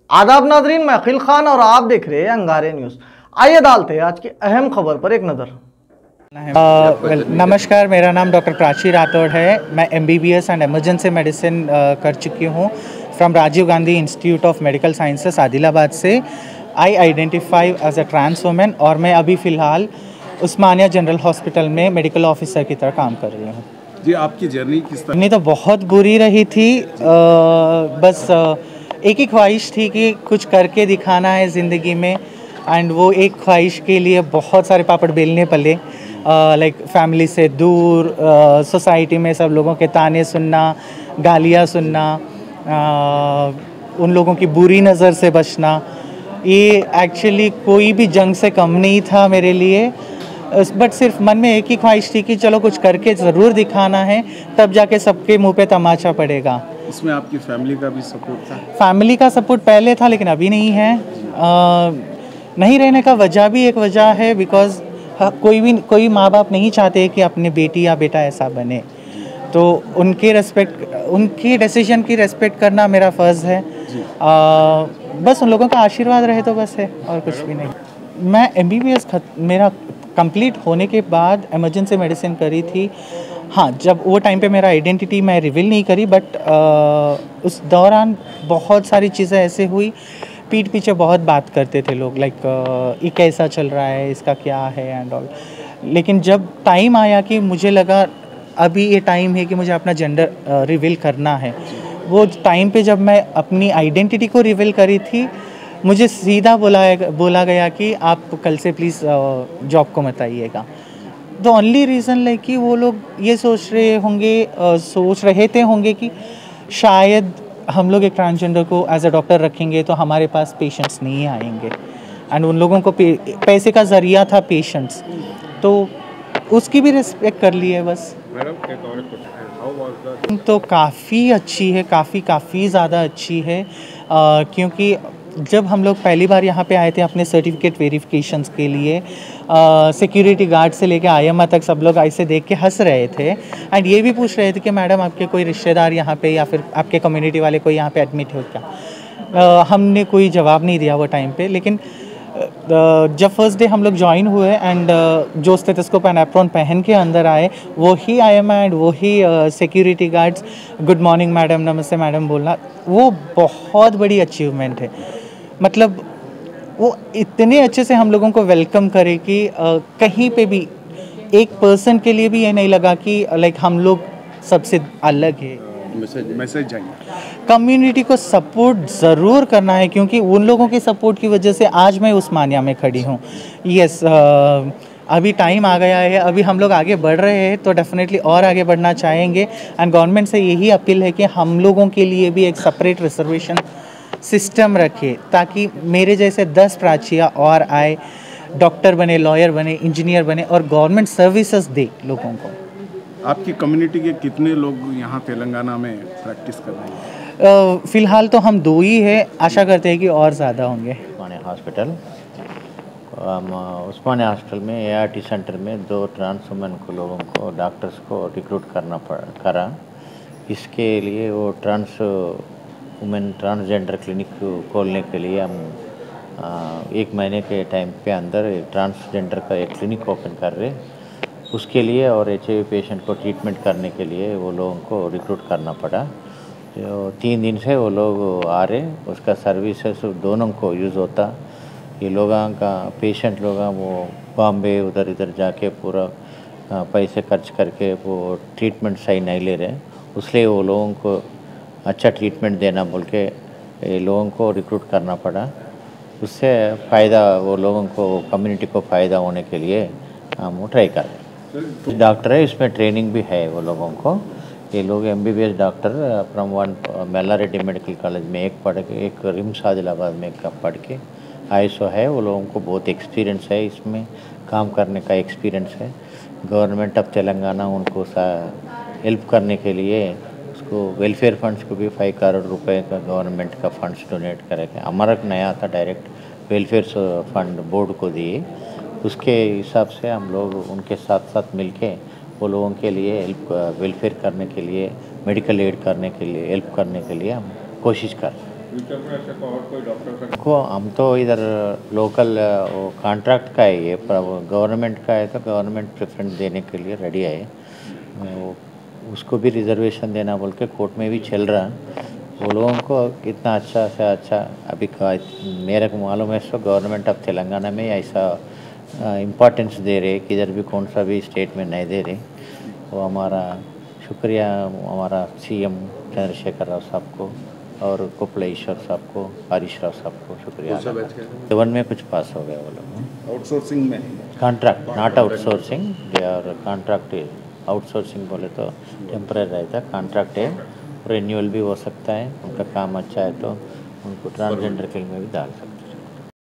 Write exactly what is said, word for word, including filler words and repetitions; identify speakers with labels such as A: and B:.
A: आदाब नाजरीन, मैं अखिल खान और आप देख रहे हैं अंगारे न्यूज। आइए डालते हैं आज की अहम खबर पर एक नज़र।
B: uh, नमस्कार, मेरा नाम डॉक्टर प्राची राठौड़ है। मैं एमबीबीएस एंड इमरजेंसी मेडिसिन कर चुकी हूँ from Rajiv Gandhi institute of medical sciences Adilabad से। I identify as a trans women और मैं अभी फ़िलहाल उस्मानिया जनरल हॉस्पिटल में मेडिकल ऑफिसर की तरह काम कर रही हूँ।
C: जी, आपकी जर्नी किस तरह?
B: नहीं तो बहुत बुरी रही थी। आ, बस आ, एक ही ख्वाहिश थी कि कुछ करके दिखाना है ज़िंदगी में, एंड वो एक ख्वाहिश के लिए बहुत सारे पापड़ बेलने पड़े। लाइक फैमिली से दूर, सोसाइटी में सब लोगों के ताने सुनना, गालियाँ सुनना, आ, उन लोगों की बुरी नज़र से बचना। ये एक्चुअली कोई भी जंग से कम नहीं था मेरे लिए, बट सिर्फ मन में एक ही ख्वाहिश थी कि चलो कुछ करके ज़रूर दिखाना है, तब जाके सबके मुंह पे तमाचा पड़ेगा।
C: इसमें आपकी फैमिली का भी सपोर्ट था?
B: फैमिली का सपोर्ट पहले था लेकिन अभी नहीं है। आ, नहीं रहने का वजह भी एक वजह है, बिकॉज कोई भी कोई माँ बाप नहीं चाहते कि अपने बेटी या बेटा ऐसा बने, तो उनके रेस्पेक्ट उनकी डिसीजन की रेस्पेक्ट करना मेरा फ़र्ज़ है। आ, बस उन लोगों का आशीर्वाद रहे तो बस है, और कुछ भी नहीं। मैं एमबीबीएस मेरा कंप्लीट होने के बाद इमरजेंसी मेडिसिन करी थी। हाँ, जब वो टाइम पे मेरा आइडेंटिटी मैं रिवील नहीं करी, बट आ, उस दौरान बहुत सारी चीज़ें ऐसे हुई, पीठ पीछे बहुत बात करते थे लोग, लाइक ये कैसा चल रहा है, इसका क्या है एंड ऑल। लेकिन जब टाइम आया कि मुझे लगा अभी ये टाइम है कि मुझे अपना जेंडर रिवील करना है, वो टाइम पे जब मैं अपनी आइडेंटिटी को रिवील करी थी, मुझे सीधा बोला बोला गया कि आप कल से प्लीज़ जॉब को मत आइएगा। द ओनली रीज़न लाइक कि वो लोग ये सोच रहे होंगे uh, सोच रहे थे होंगे कि शायद हम लोग एक ट्रांसजेंडर को एज अ डॉक्टर रखेंगे तो हमारे पास पेशेंट्स नहीं आएंगे, एंड उन लोगों को पैसे का ज़रिया था पेशेंट्स, तो उसकी भी रिस्पेक्ट कर ली है बस। तो काफ़ी अच्छी है, काफ़ी काफ़ी ज़्यादा अच्छी है, uh, क्योंकि जब हम लोग पहली बार यहाँ पे आए थे अपने सर्टिफिकेट वेरिफिकेशंस के लिए, सिक्योरिटी गार्ड से लेके आईएमए तक सब लोग ऐसे देख के हंस रहे थे, एंड ये भी पूछ रहे थे कि मैडम आपके कोई रिश्तेदार यहाँ पे या फिर आपके कम्युनिटी वाले कोई यहाँ पे एडमिट हो क्या। uh, हमने कोई जवाब नहीं दिया वो टाइम पे, लेकिन uh, जब फर्स्ट डे हम लोग ज्वाइन हुए एंड uh, जो स्टेथोस्कोप एंड एप्रॉन पहन के अंदर आए, वो ही आईएमए एंड वो ही security guards good morning madam, नमस्ते मैडम बोलना, वो बहुत बड़ी अचीवमेंट है। मतलब वो इतने अच्छे से हम लोगों को वेलकम करे कि आ, कहीं पे भी एक पर्सन के लिए भी ये नहीं लगा कि लाइक हम लोग सबसे अलग है।
C: मैसेज मैसेज जाएंगे,
B: कम्युनिटी को सपोर्ट ज़रूर करना है, क्योंकि उन लोगों के सपोर्ट की वजह से आज मैं उस्मानिया में खड़ी हूँ। यस, अभी टाइम आ गया है, अभी हम लोग आगे बढ़ रहे हैं, तो डेफिनेटली और आगे बढ़ना चाहेंगे, एंड गवर्नमेंट से यही अपील है कि हम लोगों के लिए भी एक सेपरेट रिजर्वेशन सिस्टम रखे, ताकि मेरे जैसे दस प्राचियाँ और आए, डॉक्टर बने, लॉयर बने, इंजीनियर बने और गवर्नमेंट सर्विसेज दे लोगों को।
C: आपकी कम्युनिटी के कितने लोग यहाँ तेलंगाना में प्रैक्टिस कर रहे हैं?
B: फ़िलहाल तो हम दो ही हैं, आशा करते हैं कि और ज़्यादा होंगे।
D: उस्मानिया हॉस्पिटल हम उस्मानिया हॉस्पिटल में एआरटी सेंटर में दो ट्रांस वुमेन को लोगों को डॉक्टर्स को रिक्रूट करना पड़ा करा। इसके लिए वो ट्रांस वुमेन ट्रांसजेंडर क्लिनिक खोलने के लिए हम आ, एक महीने के टाइम पे अंदर ट्रांसजेंडर का एक क्लिनिक ओपन कर रहे, उसके लिए और एचआईवी पेशेंट को ट्रीटमेंट करने के लिए वो लोगों को रिक्रूट करना पड़ा। जो तीन दिन से वो लोग आ रहे, उसका सर्विसेज दोनों को यूज़ होता। ये लोगों का पेशेंट लोग वो बॉम्बे उधर इधर जाके पूरा पैसे खर्च करके वो ट्रीटमेंट सही नहीं ले रहे, उसलिए वो लोगों को अच्छा ट्रीटमेंट देना बोल के ये लोगों को रिक्रूट करना पड़ा। उससे फ़ायदा वो लोगों को, कम्युनिटी को फ़ायदा होने के लिए हम ट्राई कर रहे हैं। डॉक्टर है, इसमें ट्रेनिंग भी है वो लोगों को। ये लोग MBBS doctor from one Mallareddy medical college में एक पढ़ के, एक रिम्स आदिलाबाद में पढ़ के आईएसओ है। वो लोगों को बहुत एक्सपीरियंस है, इसमें काम करने का एक्सपीरियंस है। गवर्नमेंट ऑफ तेलंगाना उनको हेल्प करने के लिए उसको वेलफेयर फंड्स को भी फाइव करोड़ रुपए का गवर्नमेंट का फंड्स डोनेट करेंगे। हमारा नया था डायरेक्ट वेलफेयर फंड बोर्ड को दिए, उसके हिसाब से हम लोग उनके साथ साथ मिलके वो लोगों के लिए हेल्प, वेलफेयर करने के लिए, मेडिकल एड करने के लिए, हेल्प करने के लिए हम कोशिश कर रहे हैं। को हम तो इधर लोकल वो कॉन्ट्रैक्ट का है ये, पर वो गवर्नमेंट का है तो गवर्नमेंट प्रेफरेंस देने के लिए रेडी है। वो उसको भी रिजर्वेशन देना बोल के कोर्ट में भी चल रहा है। वो लोगों को कितना अच्छा से अच्छा अभी का मेरे को मालूम है सो गवर्नमेंट ऑफ तेलंगाना में ऐसा इम्पोर्टेंस दे रहे कि इधर भी कौन सा भी स्टेट में नहीं दे रहे। वो हमारा शुक्रिया हमारा सीएम चंद्रशेखर राव साहब को और कुपलेश्वर साहब को, हरीश राव साहब को शुक्रिया। सेवन में कुछ पास हो गया वो लोग
C: आउटसोर्सिंग में
D: contract, not outsourcing, they are contract. Outsourcing बोले तो टेम्पररी रहता है, कॉन्ट्रैक्ट है, रिन्यूअल भी हो सकता है। उनका काम अच्छा है तो उनको ट्रांसजेंडर के में भी डाल सकते हैं।